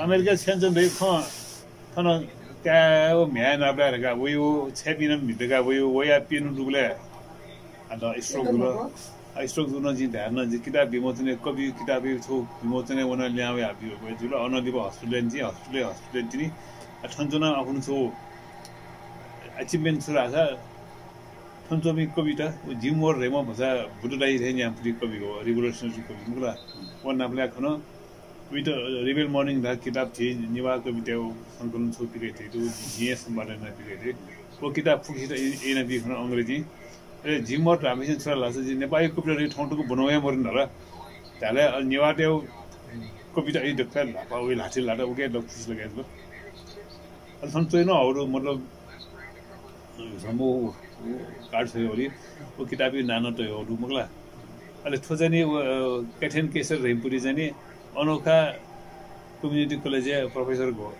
아메리카 현재 메이커 터는 까오 미안하다가 왜요 채비는 믿다가 왜요 왜야 비는 누구래 안다 스트로그로 스트로그는 진짜 안 나지 기타 비모트네 거비 기타 비소 비모트네 원할 냐왜 아비고 왜 줄어 어느 디버 호스피탈인지 천전한 아군소 아침벤트라서 천점이 거비다 지모 레모 보자 부드라이 되냐 프리 거비고 리버레이션 거비 뭐라 원나블라 코너 위더 리벨 모닝 다 기타 제 니와 거비대오 상권 소피게 되도 GS 말하는 비게 वो किताब फुकी त एना बि खन अंग्रेजी ए जिमोट रामेशन छ लासे जि नेपाली कविता ठौटको बनावे मरिन र ताले नेवाटे कविता इ देखा लापा वे लाठी लाटा ओके द खुश लगे छ अल सन्चै न अरु मतलब समो कार्ड छ ओली वो किताब नानो त हो मगला अले थोजनी कैथन केसर रेमपुरी जनी अनोखा कम्युनिटी कलेज प्रोफेसर हो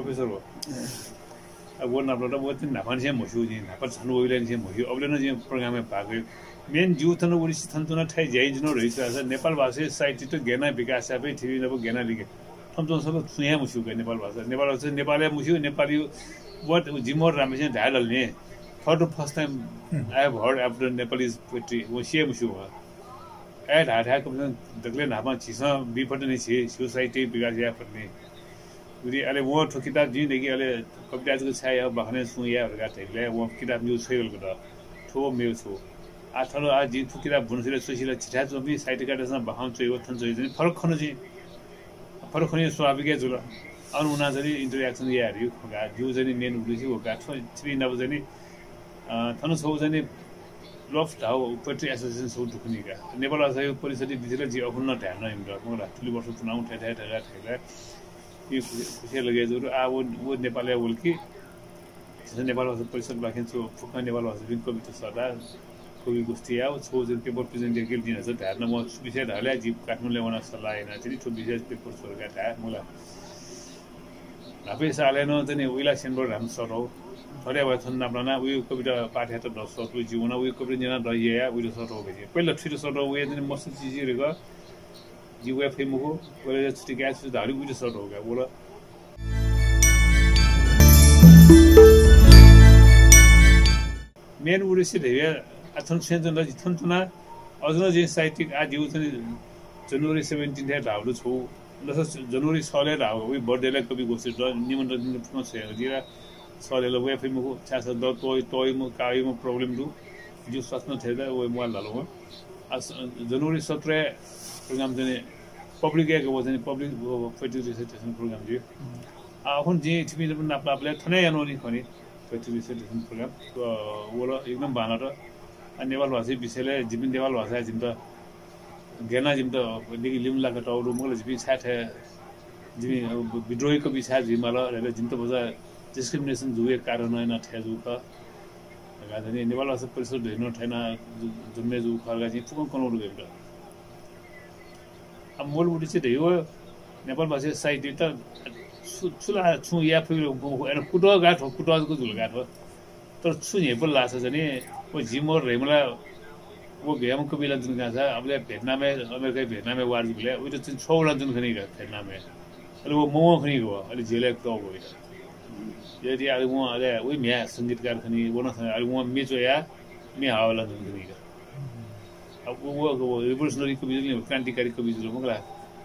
अब नाप्लोटा वो तीन नाफान से मशहूर जी नाफा छनु ओइलन से मशहूर अब लेना जी प्रोग्राम में भाग मेन जीव थन ओडी थन्तुना थाइ जाइ जनो रहिछ नेपाल भाषा साहित्य त गेना विकास सबै थिबि नब गेना लिके थम्तो सब सुया मशहूर के नेपाल भाषा नेपाली मशहूर नेपाली what जिमोर रामेशन डायलॉग ने for the first time I have heard after Nepalese poetry वो से मशहूर है ढाढा कम दगले नामा छिसा बिपटने छे सोसाइटी विकास या पर्ने उदी अले वो ठो किताब जी देखि अले कविताको छाया बखने सुया भरका थैले वो किताब न्यू छैल गड ठो मेउ छु आठलो आ जी ठो किताब भुनसिले सोसिले छिटा जोबी साइट काटेसन बखाउ चाहिँ थन चाहिँ फरक खने स्वाभाविक जुल अन उना जरी इन्टरेक्सन याहरु खगा जो जनी मेन उदिसि हो का थ्री नब जनी थन छौ जनी लफ्ट हाउ पोएट्री एसोसिएसन सो दुखनीका नेपाल भाषा परिषद दिसले जी अफुन्न ध्यान नहिम्रो मलाई ठुली वर्ष चुनाउ ठेठा ये खुशी लगे जो वो नेपाली बोलकी जैसे नेपाल भाषा परिषद बाकी जो फुका नेपाल भाषा भी कभी तो सदा कभी गुस्ती आओ छो जन पेपर प्रेजेंट के लिए ना सर ना वो विषय डाले जीप काटने वाला सलाह है ना चली तो विषय पेपर छोड़ का था मुला नापे साले ना तो नहीं विला सेंबर हम सरो थोड़े बात सुनना अपना वो कविता पाठ है तो दस सौ जीवन वो कविता जना रही है वो सरो हो गई पहले फिर सरो वो ये तो मस्त चीज़ रहेगा जीव एफ मुको बोले छुट्टी गैस दारू भी सॉर्ट हो गया बोला मेन उद्देश्य है अथन सेंजन र थन्तुना अजन जे साहित्यिक आ दिउ चाहिँ जनवरी 17 थे धाउडु छु दस जनवरी 6 ले धाउ वी बर्थडे ले कवि गोष्ठी र निमन्त्रण पुन छ दिरा सलेले वे एफ मुको छास द तोय मु काई मु प्रॉब्लम दु जो सस्न थे वो मोल लालो जनवरी 17 प्रोग्राम चाहिँ पब्लिक एक वो चाहिँ पब्लिक पोएट्री रिसाइटेसन प्रोग्राम थियो आफन जे थिबिले पनि नाप्लापले थनै यानोनी खनि पोएट्री रिसाइटेसन प्रोग्राम वला एकदम बाना र नेपाल भाषा विषयले जिबिन नेपाल भाषा जिम त गेना जिम त देखि लिमलाका टाउरु मले जिबि छाथे जिबि विद्रोहीको विषय जिमला र जिम त बजा डिस्क्रिमिनेसन जुए कारण हैन ठेजु क गाजनी नेपाल भाषा परिषद हेर्न ठैना जुम्मे जु खर्गा चाहिँ फुकन कनौडु गेबा अब मूल उद्देश्य चाहिँ हो नेपाल भाषा साहित्य त छुला छु या फिर कुटो गाठो कुटोको झुल गाठो तर छु हेपल लाछ जने वो जिमोर रेमला वो बेम को बिला जुन गाछ अबले भेटनामे अमेरिका भेटनामे वार जुले उयो चाहिँ छौला जुन खनि भेटनामे अले वो मोमो खनि गयो अले जेले तो गयो यदि अले वो अले उयो म्या संगीतकार खनि वना अले वो मेचो या मे हावला जुन खनि अब वो रिभोल्युसनरी को बिजुली क्रान्तिकारी को बिजुली मगला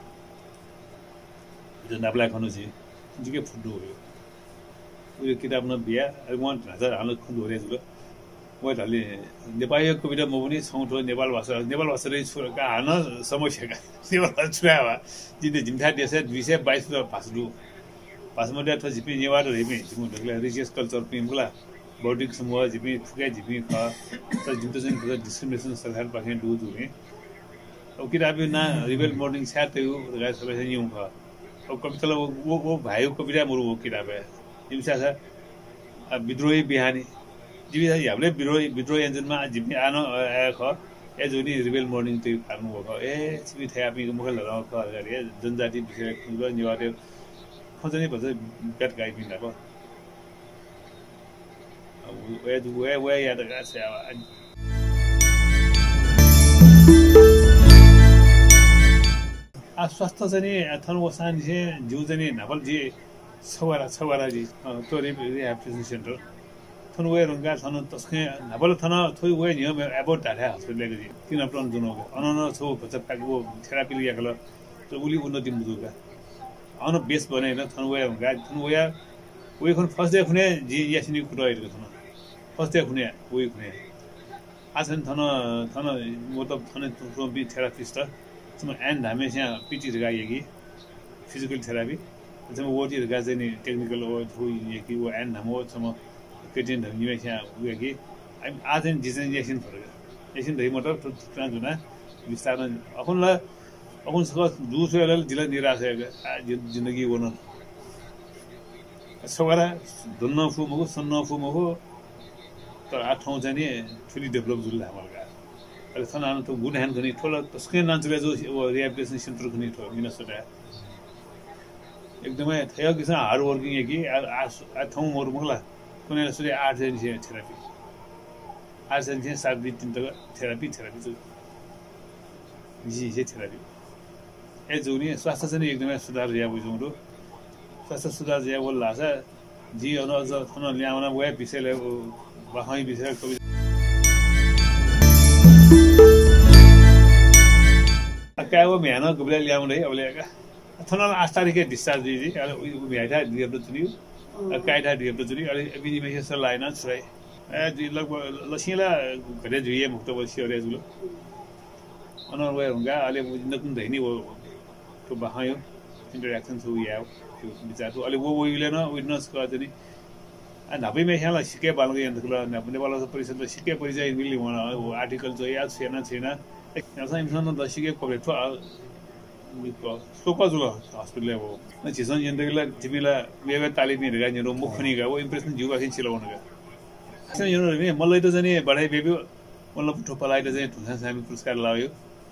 जो नाप्ला खनु छी जिके फुड्नु हो यो किताब न बिया अरे म हजार हाल खनु हो रे जुल म तले नेपाली कविता म पनि छौठो नेपाल भाषा रे छोरका हान समस्याका नेपाल भाषा छुवा जिते जिमथा देश 222 भाषाहरु भाषामध्ये अथवा जिपि नेवार रेमे जिमु ढगला रिलिजियस कल्चर पिमगला बौद्धिक समूह जिपि फुका जिपि ख त जितो चाहिँ डिस्क्रिमिनेसन सरकार पाखे दु जुने अब किताब ना रिबेल मर्निङ छाते हो गाय सबै चाहिँ यूं ख अब कविता वो भाइ कविता मरु वो किताब है इमसा छ अब विद्रोही बिहानी जिबि हामीले विद्रोही एन्जनमा जिपि आनो आया ख ए जुनी रिबेल मर्निङ त्यो पार्नु भएको ए छिबि थाय आपिको मुखल लगाउ ख गरे जनजाति विषय खुब निवार्य खोजनी भन्छ पेट गाई बिना भयो वे याद गाछ आ स्वास्थ्य चाहिँ थन वसान जे जु चाहिँ नभल जे छवारा जी तो रिहेबिलिटेसन सेन्टर थन वे रंगा थन तस्के नभल थन थोइ वे नियम एबोट डाढा हस्पिटल जी किन प्लान जुनो अनन छौ बच्चाको थेरापी लियाकल तो उली उन्नति मुजुका अन बेस बनाइन थन वे रंगा थन वे खन फर्स्ट डे खुने जी यासिनी कुटाइको थन फर्स्ट डे खुने वे खुने आसन थन मतलब थन बी थेरापिस्ट सम एन्ड हामी यहाँ पिटी गाएकी फिजिकल थेरापी सम वो जी गाजनी टेक्निकल वो थोइ कि वो एन्ड हम सम केटिन धनिया यहाँ उयोकी आजन जिसन यासिन फरक यासिन धइ मतलब ट्रान्स हुना विस्तार अपन सक दूसरे जिला निराश है जिंदगी वो न सवारा धुन्न फुमको सन्न फुमको तर आ ठाउँ चाहिँ नि ठुली डेभलप जुल हामीहरुका अहिले थनान त गुड ह्यान्ड खनि ठोला तस्कै नान्चले जो रिहेबिलिटेसन सेन्टर खनि ठो मिनसोटा एकदमै थयो किसिम हार्ड वर्किङ कि आ ठाउँ मरु मगला कुनै सुरे 8 दिन थेरापी 8 दिन 7 दिन त थेरापी जो जी थेरापी ए जुनी स्वास्थ्य चाहिँ एकदमै सुधार या बुझौँ स्वास्थ्य सुधार या बोल लासा जी अनज थन ल्याउन वे विषयले बहाई विषय कवि अकाव मेहनत गुबले ल्याउँदै अब ल्याका थन 8 तारिखै डिस्चार्ज दिदी उ भ्याइथा दिएको छु काइटा दिएको छु अलि बिनिमेस लाइन छ्रै ए दि लगभग लसिला घरे जुए मुक्त बसी अरे जुलो अनर वे हुँगा अलि नकुन दैनी वो तो बहायो इंटरेक्शन छु या बिचार तो अलि वो विले न विटनेस गर्दै नापै मेहला सिके बालको यन्तकुला नापने वाला परिषद सिके परिचय मिली वना वो आर्टिकल जो याद छैन यहाँ इंसान त सिके कोले तो सोका जुल हस्पिटल वो न चिसन यन्तकुला तिमीला वेवे तालिम हेरेगा नि मुखनीगा वो इम्प्रेसन जुगा खिन चिलाउनुगा चाहिँ यो नि मलाई त चाहिँ बढाइ बेबी मलाई ठोपलाई त चाहिँ ठुसा सामी पुरस्कार लाग्यो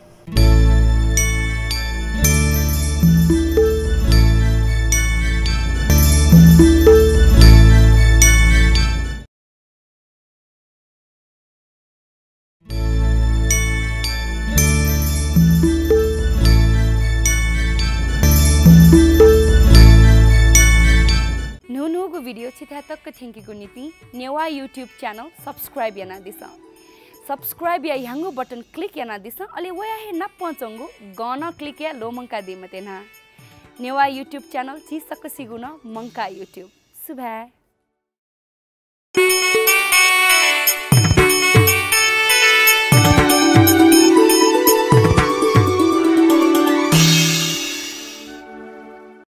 भिडियो छिथा तक थेंकी नीति नेवा यूट्यूब चैनल सब्सक्राइब याना दिसा सब्सक्राइब या यंगो बटन क्लिक याना दिसा अले वया हे न पहुंचंगो गाना क्लिक या लो मंका दे मते ना नेवा यूट्यूब चैनल ची सक सिगुना मंका यूट्यूब सुबह